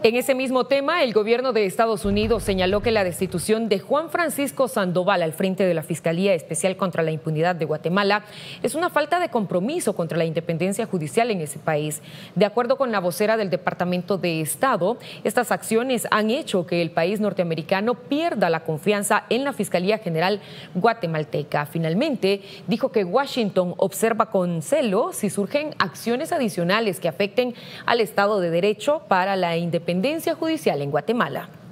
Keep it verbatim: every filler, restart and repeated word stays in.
En ese mismo tema, el gobierno de Estados Unidos señaló que la destitución de Juan Francisco Sandoval al frente de la Fiscalía Especial contra la Impunidad de Guatemala es una falta de compromiso contra la independencia judicial en ese país. De acuerdo con la vocera del Departamento de Estado, estas acciones han hecho que el país norteamericano pierda la confianza en la Fiscalía General guatemalteca. Finalmente, dijo que Washington observa con celo si surgen acciones adicionales que afecten al Estado de Derecho para la independencia judicial en Guatemala.